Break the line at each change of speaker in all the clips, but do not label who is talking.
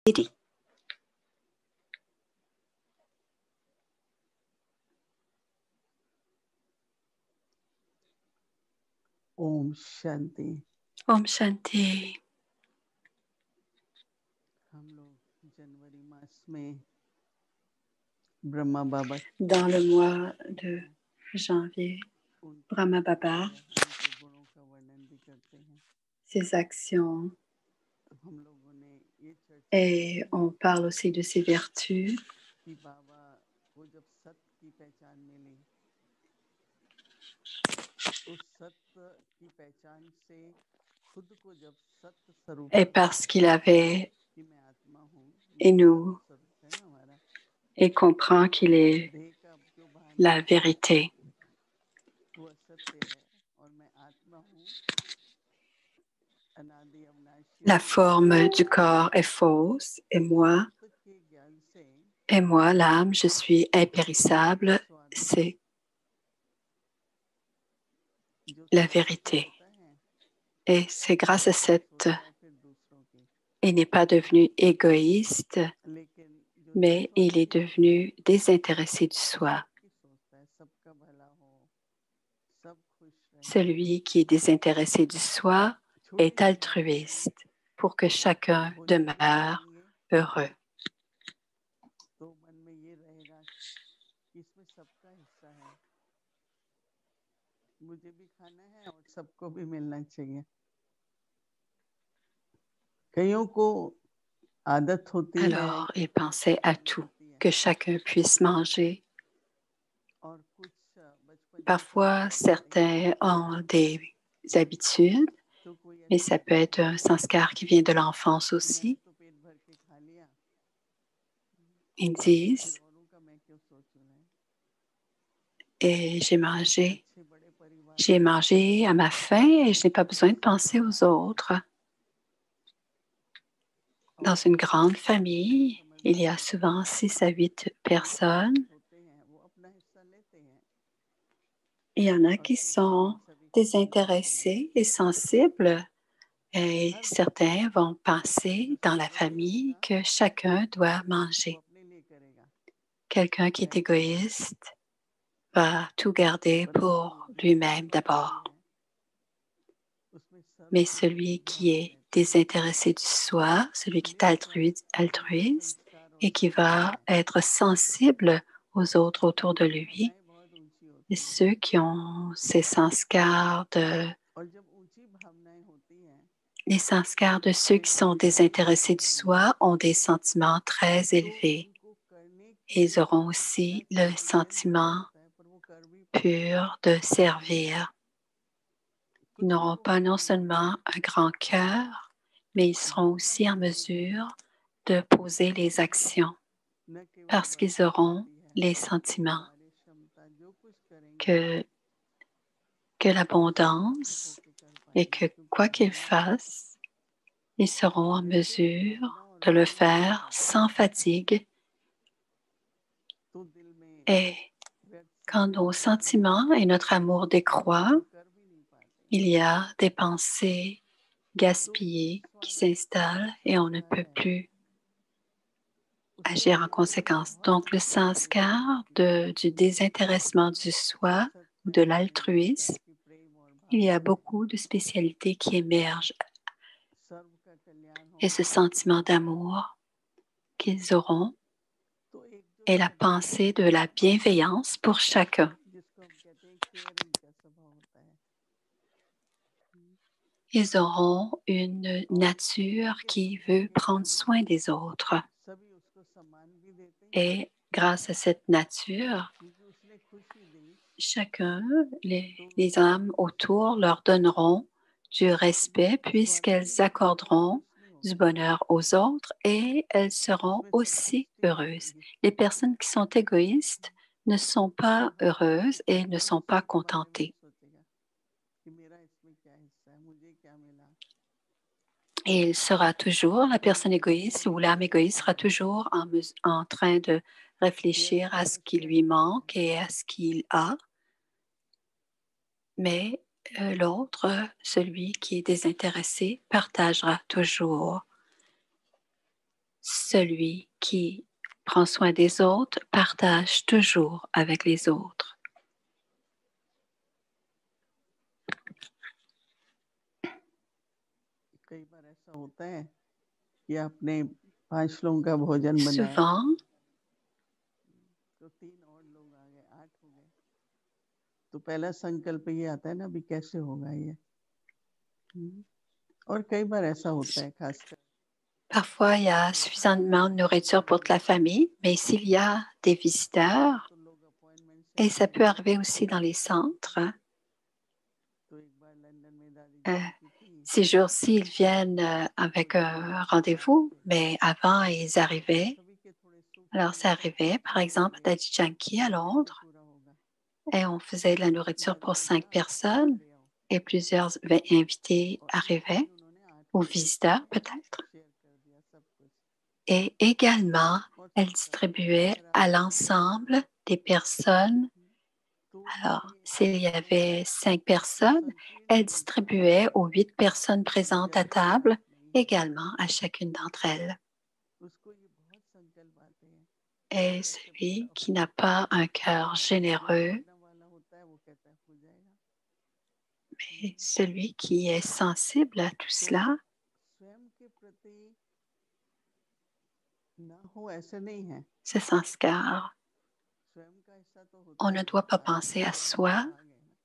Om Shanti.
Om Shanti. Dans le mois de janvier, Brahma Baba, ses actions, et on parle aussi de ses vertus. Et parce qu'il avait et comprend qu'il est la vérité. La forme du corps est fausse et moi, l'âme, je suis impérissable. C'est la vérité. Et c'est grâce à cette... Il n'est pas devenu égoïste, mais il est devenu désintéressé du soi. Celui qui est désintéressé du soi est altruiste pour que chacun demeure heureux. Alors, il pensait à tout, que chacun puisse manger. Parfois, certains ont des habitudes, mais ça peut être un sanskar qui vient de l'enfance aussi. Ils disent, et j'ai mangé à ma faim et je n'ai pas besoin de penser aux autres. Dans une grande famille, il y a souvent 6 à 8 personnes. Il y en a qui sont désintéressés et sensibles et certains vont penser dans la famille que chacun doit manger. Quelqu'un qui est égoïste va tout garder pour lui-même d'abord. Mais celui qui est désintéressé du soi, celui qui est altruiste et qui va être sensible aux autres autour de lui, et ceux qui ont ces sanskars les sanskars de ceux qui sont désintéressés du soi ont des sentiments très élevés. Ils auront aussi le sentiment pur de servir. Ils n'auront pas non seulement un grand cœur, mais ils seront aussi en mesure de poser les actions parce qu'ils auront les sentiments que l'abondance et que quoi qu'ils fassent, ils seront en mesure de le faire sans fatigue. Et quand nos sentiments et notre amour décroît, il y a des pensées gaspillées qui s'installent et on ne peut plus agir en conséquence. Donc, le sanskar du désintéressement du soi ou de l'altruisme, il y a beaucoup de spécialités qui émergent et ce sentiment d'amour qu'ils auront et la pensée de la bienveillance pour chacun. Ils auront une nature qui veut prendre soin des autres. Et grâce à cette nature, chacun, les âmes autour leur donneront du respect puisqu'elles accorderont du bonheur aux autres et elles seront aussi heureuses. Les personnes qui sont égoïstes ne sont pas heureuses et ne sont pas contentées. Et il sera toujours, la personne égoïste ou l'âme égoïste sera toujours en train de réfléchir à ce qui lui manque et à ce qu'il a. Mais l'autre, celui qui est désintéressé, partagera toujours celui qui prend soin des autres partage toujours avec les autres.
कई बार ऐसा होता है कि आपने 5 लोगों का भोजन बनाया
Souvent,
तो 3 और लोग आ गए, 8 हो गए, तो पहला संकल्प ये आता है ना अभी कैसे होगा ये। और कई बार ऐसा होता है खासकर
parfois, il y a suffisamment de nourriture pour toute la famille, mais s'il y a des visiteurs,
तो लोग अपॉइंटमेंट से
et ça
आते
peut
हैं,
arriver aussi dans les centres,
तो एक बार लंदन में दादी
euh,
जानकी थी
ces jours-ci, ils viennent avec un rendez-vous, mais avant, ils arrivaient.
सभी के थोड़े सुख
Alors, ça arrivait, par exemple, à Daddy Yankee à Londres,
पूरा होगा,
et on faisait de la nourriture pour 5
दादी
personnes,
ले आओ,
et plusieurs invités
और एक
arrivaient,
दिन उन्होंने 8
ou
लोगों
visiteurs peut-être.
शेयर कर दिया सब कुछ,
Et également,
और
elle
सब
distribuait
अगर
à
आपको
l'ensemble des personnes.
तो
Alors,
ये
s'il y avait 5 personnes,
संकीर्ण
elle
रूप से
distribuait aux 8 personnes présentes à
जल की
table,
बात नहीं है,
également à chacune d'entre elles.
उसको ये बहुत संकल्प आते हैं,
Et
कैसे पूरा
celui qui n'a pas un cœur
जो
généreux,
भागना वाला होता है वो कहता है हो जाएगा,
et celui qui est sensible à tout
तो
cela,
स्वयं के प्रति ना हो ऐसे नहीं है,
ce sanskar.
स्वयं का हिस्सा तो होता
On
ही
ne
है,
doit pas
आज
penser à
सब में
soi.
भाग है ना।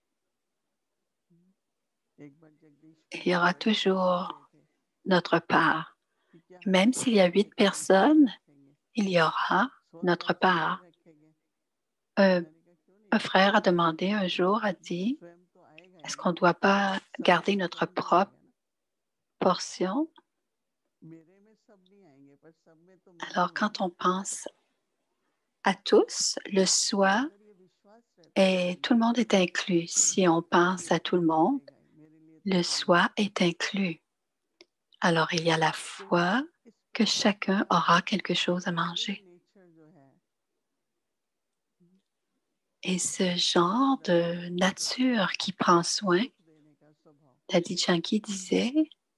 एक बार जगदीश
Il y aura
पूछ
toujours
रहे थे
notre part.
कि क्या हम
Même s'il y a
स्वयं
8
एक स्थान
personnes,
रखेंगे,
il y aura notre
स्वराज्य नहीं
part.
रखेंगे,
Un,
मैंने कहा क्यों नहीं
un
रखेंगे,
frère a demandé un jour, a dit,
स्वयं तो आएगा ही
est-ce
ना,
qu'on ne doit pas
सबके
garder
में
notre
स्वयं तो
propre
आएगा ना,
portion?
मेरे में सब नहीं आएंगे पर सब में तो मैं
Alors,
हूँ ना,
quand on pense à tous, le soi,
अगर ये विश्वास रहता है
et
मन
tout le
में
monde est inclus. Si on
कि
pense
ये
à tout le
सबको
monde,
मिलेगा ही, मेरे लिए तो
le
है ही,
soi est inclus. Alors, il y a la
तो
foi
इस
que
प्रकार
chacun
का
aura quelque chose à
गुड
manger.
नेचर जो है,
Et ce genre de nature qui prend soin,
सुख देने का स्वभाव,
Daddy Yankee disait,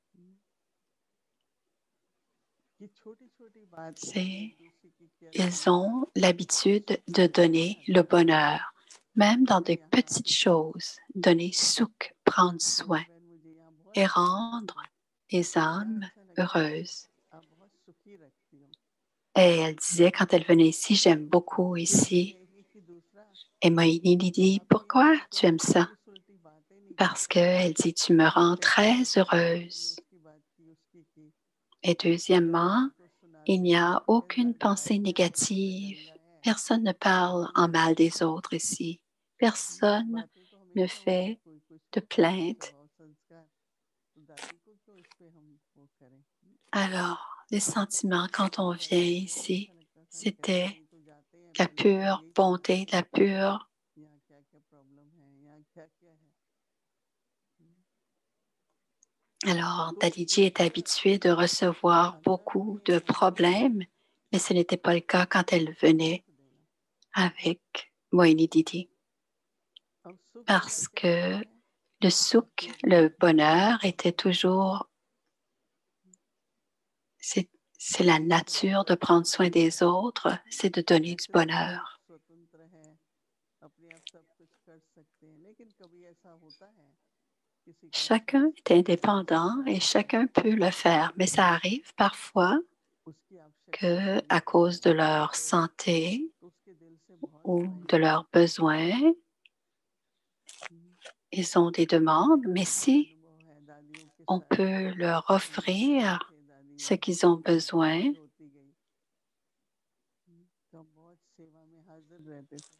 कि छोटी छोटी बात में भी
c'est
एक दूसरे की केयर
ils
करने का
ont l'habitude
सुख
de
देने का
donner le bonheur, même dans
मैं
des
यहाँ
petites choses, donner souk, prendre
दादी
soin
बहन मुझे यहाँ बहुत
et
अच्छा
rendre
लगता है,
les
क्या
âmes
अच्छा लगता है,
heureuses.
आप बहुत सुखी रखती हो,
Et elle disait, quand elle venait ici, j'aime beaucoup
फिर वो
ici.
कहेगी कि दूसरा
Et Moïni lui dit,
आपकी
pourquoi
ऐसी
tu aimes
कोई
ça?
उल्टी सुलटी बातें नहीं
Parce
करते,
qu'elle dit, tu me rends
कहते
très
रहते हैं दादी ने
heureuse.
उसकी बात की उसकी की,
Et deuxièmement,
दादी को
il
सुनाते
n'y
हैं
a
कहते हैं
aucune
दादी
pensée
अच्छा है घर में
négative.
गंगा है,
Personne ne parle en mal des autres ici. Personne
बातें तो
ne
हमेशा होंगी,
fait
कोई कुछ
de
होता है
plainte.
स्वभाव संस्कार, तो दादी को क्यों इस पे हम वो करें,
Alors, les sentiments quand on
दादी
vient
को बहुत
ici,
अच्छा लगता था, कहते
c'était
नहीं तो जाते हैं
la
पहले पहले
pure
यही
bonté,
सुनाते
la
हैं
pure.
यहाँ क्या क्या प्रॉब्लम है, यहाँ क्या क्या है,
Alors,
तो
Dadiji est
ईश्वर
habituée de recevoir
अगर
beaucoup
हमें
de
आने दें
problèmes, mais ce n'était pas le cas quand elle
तो
venait
सुख देना,
avec Moïni Didi.
अब सुख देना
Parce
क्या
que
होता है,
le souk, le bonheur, était toujours, c'est la
ये
nature de
संस्कार
prendre
सुख
soin
देना
des
है,
autres, c'est de donner du
ऐसे तो हम
bonheur.
स्वतंत्र हैं, अपने आप सब कुछ कर सकते हैं, लेकिन कभी ऐसा होता है किसी का
Chacun est
स्वास्थ्य
indépendant
खराब
et
होता है,
chacun peut le faire, mais ça arrive parfois
उसकी आवश्यकता
que,
पूरी
à
करनी
cause de
है,
leur santé
तो उसके दिल से बहुत
ou
दुआएं
de
होती
leurs besoins, ils ont des demandes, mais
मुझे
si
अनुभव है दादियों के
on
साथ,
peut leur
हम बच्चे
offrir
थे
ce
दादियाँ
qu'ils ont besoin.
बीमार होती गई, तो हम बहुत सेवा में हाजिर रहते थे,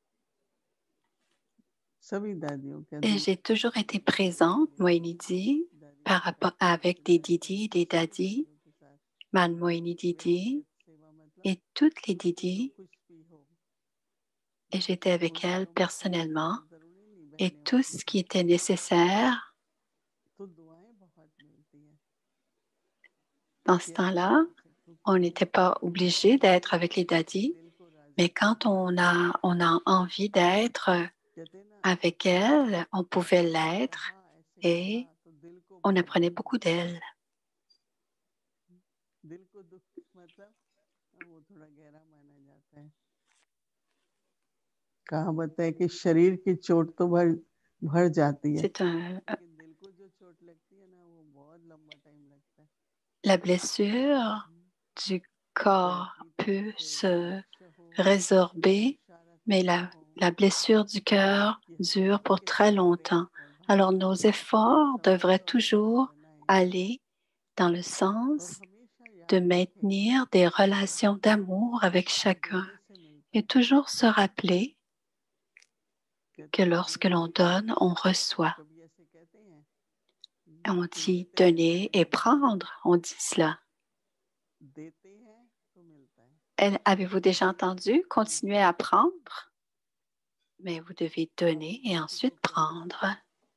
सभी दादियों का
Et
दिन
j'ai toujours été présente, Moïni dit,
दादियों
par
के
rapport
साथ
avec des
continuous
didi et
रहते,
des
सभी
dadis,
दादियों के साथ
Man Moïni Didi
व्यक्तिगत सेवा, मतलब
et toutes les
जो
didi,
कुछ भी हो,
et j'étais avec
उन
elles
घरों में खाना
personnellement,
पीना जरूरी नहीं
et
बहने
tout
होती
ce qui
थी,
était nécessaire.
तो दुआएं बहुत मिलती हैं,
Dans ce
केयर
temps-là,
करने से, क्योंकि
on
हम
n'était pas obligé
चाहते
d'être
हैं
avec les dadis,
दिल को
mais
राजी करें,
quand on a envie d'être
कहते ना
avec elles, on pouvait
ऐसे
l'être
कहा ऐसे
et
कहा तो दिल को
on
बहुत
apprenait
दुख
beaucoup
होता है,
d'elles.
दिल को दुख कहावत है कि शरीर की चोट तो भर जाती है,
C'est
लेकिन दिल को जो चोट लगती है ना वो बहुत लंबा टाइम लगता है।
la blessure du corps peut se résorber, mais la blessure du cœur dure pour très longtemps. Alors nos efforts devraient toujours aller dans le sens de maintenir des relations d'amour avec chacun et toujours se rappeler que lorsque l'on donne, on reçoit. On dit donner et prendre, on dit cela. Avez-vous déjà entendu? Continuez à prendre, mais vous devez donner et ensuite prendre.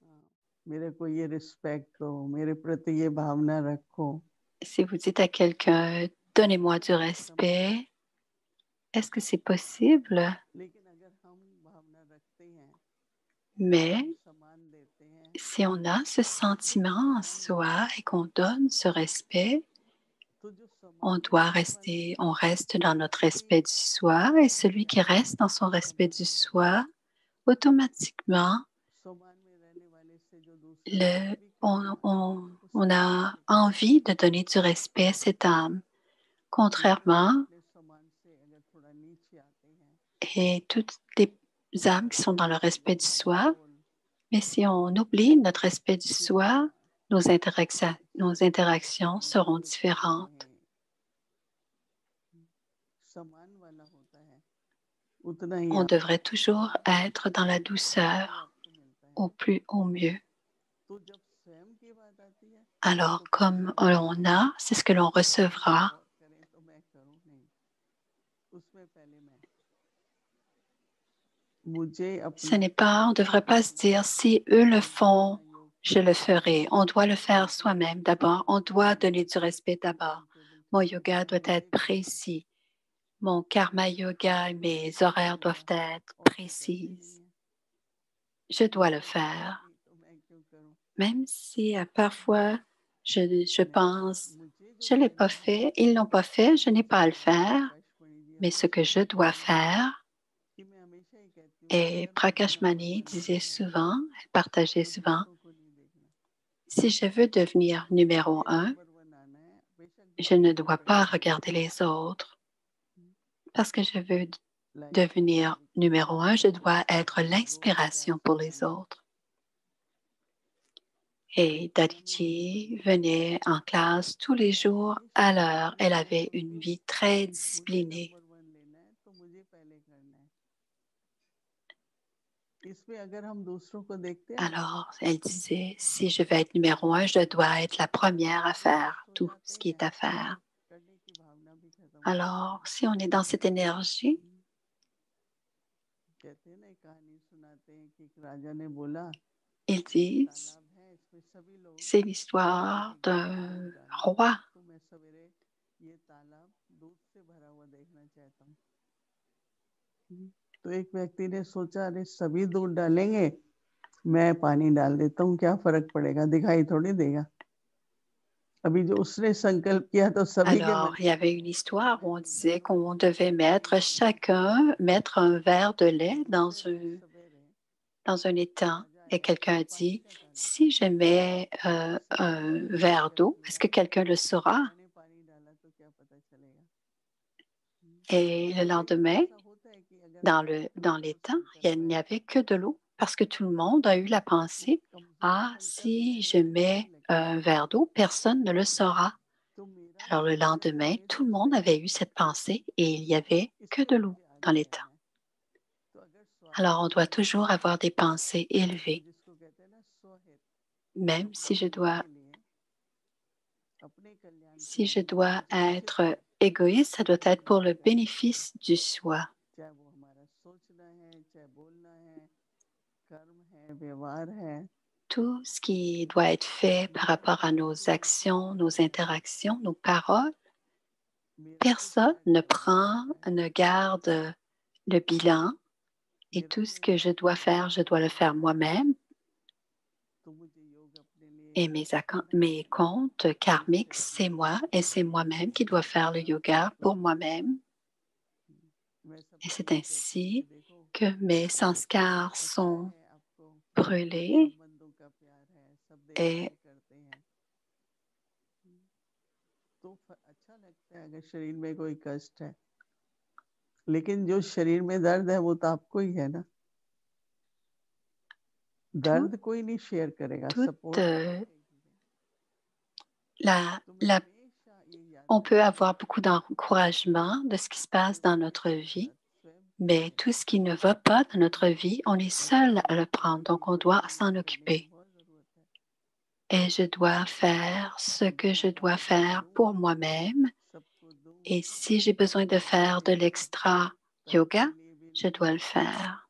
Si vous dites à quelqu'un, donnez-moi du respect, est-ce que c'est possible? Mais si on a ce sentiment en soi et qu'on donne ce respect, on reste dans notre respect du soi, et celui qui reste dans son respect du soi, automatiquement, on a envie de donner du respect à cette âme. Contrairement, et toutes les âmes qui sont dans le respect du soi, mais si on oublie notre respect du soi, nos interactions seront différentes. On devrait toujours être dans la douceur, au mieux. Alors, comme on a, c'est ce que l'on recevra. Ce n'est pas, on ne devrait pas se dire, si eux le font, je le ferai. On doit le faire soi-même d'abord. On doit donner du respect d'abord. Mon yoga doit être précis. Mon karma yoga et mes horaires doivent être précis. Je dois le faire. Même si parfois je pense, je ne l'ai pas fait, ils ne l'ont pas fait, je n'ai pas à le faire. Mais ce que je dois faire, et Prakash Mani disait souvent, elle partageait souvent, si je veux devenir numéro 1, je ne dois pas regarder les autres. Parce que je veux devenir numéro 1, je dois être l'inspiration pour les autres. Et Dadiji venait en classe tous les jours à l'heure. Elle avait une vie très disciplinée. Alors, elle disait, si je veux être numéro 1, je dois être la première à faire tout ce qui est à faire. Alors, si on est dans cette énergie, ils disent, c'est l'histoire d'un roi.
तो एक व्यक्ति ने सोचा, अरे सभी दूध डालेंगे, मैं पानी डाल देता हूँ, क्या फर्क पड़ेगा, दिखाई थोड़ी देगा. अभी जो उसने संकल्प किया तो सभी के.
Alors, il y avait une histoire où on disait qu'on devait mettre un verre de lait dans un étang. Et quelqu'un a dit, si je mets un verre d'eau, est-ce que quelqu'un le saura? Et le lendemain, dans l'étang, il n'y avait que de l'eau parce que tout le monde a eu la pensée, ah, si je mets un verre d'eau, personne ne le saura. Alors le lendemain, tout le monde avait eu cette pensée et il n'y avait que de l'eau dans l'étang. Alors on doit toujours avoir des pensées élevées, même si je dois être égoïste, ça doit être pour le bénéfice du soi. Tout ce qui doit être fait par rapport à nos actions, nos interactions, nos paroles, personne ne garde le bilan et tout ce que je dois faire, je dois le faire moi-même. Et mes comptes karmiques, c'est moi et c'est moi-même qui dois faire le yoga pour moi-même. Et c'est ainsi que mes sanskars sont brûlés et
तो अच्छा लगता है अगर शरीर में कोई कष्ट है, लेकिन जो शरीर में दर्द है वो तो आपको ही है ना। दर्द कोई नहीं शेयर करेगा, support
on peut avoir beaucoup d'encouragement de ce qui se passe dans notre vie, mais tout ce qui ne va pas dans notre vie, on est seul à le prendre, donc on doit s'en occuper. Et je dois faire ce que je dois faire pour moi-même. Et si j'ai besoin de faire de l'extra yoga, je dois le faire.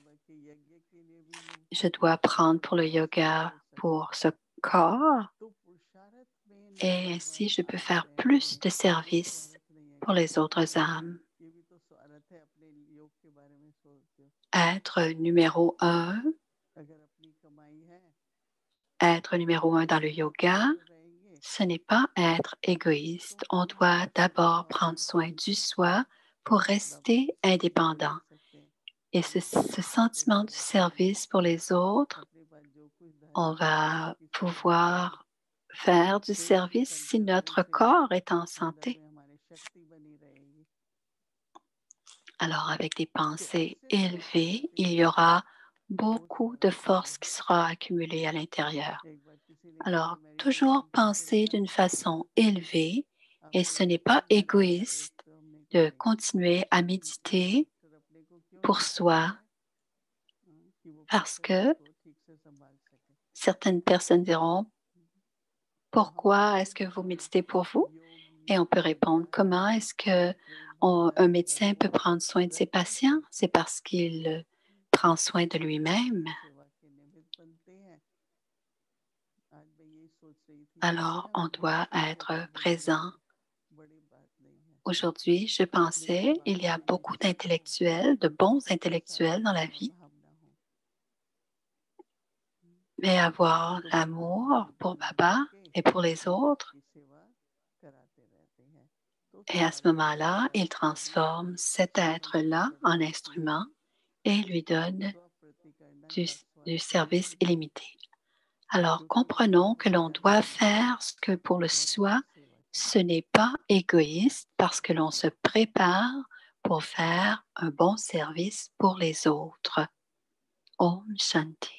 Je dois prendre pour le yoga pour ce corps. Et ainsi, je peux faire plus de services pour les autres âmes. Être numéro un dans le yoga, ce n'est pas être égoïste. On doit d'abord prendre soin du soi pour rester indépendant. Et ce sentiment du service pour les autres, on va pouvoir faire du service si notre corps est en santé. Alors, avec des pensées élevées, il y aura beaucoup de force qui sera accumulée à l'intérieur. Alors, toujours penser d'une façon élevée, et ce n'est pas égoïste de continuer à méditer pour soi, parce que certaines personnes diront, pourquoi est-ce que vous méditez pour vous? Et on peut répondre, comment est-ce qu'un médecin peut prendre soin de ses patients? C'est parce qu'il prend soin de lui-même. Alors, on doit être présent. Aujourd'hui, je pensais, il y a beaucoup d'intellectuels, de bons intellectuels dans la vie, mais avoir l'amour pour Baba et pour les autres. Et à ce moment-là, il transforme cet être-là en instrument et lui donne du service illimité. Alors, comprenons que l'on doit faire ce que pour le soi, ce n'est pas égoïste parce que l'on se prépare pour faire un bon service pour les autres. Om Shanti.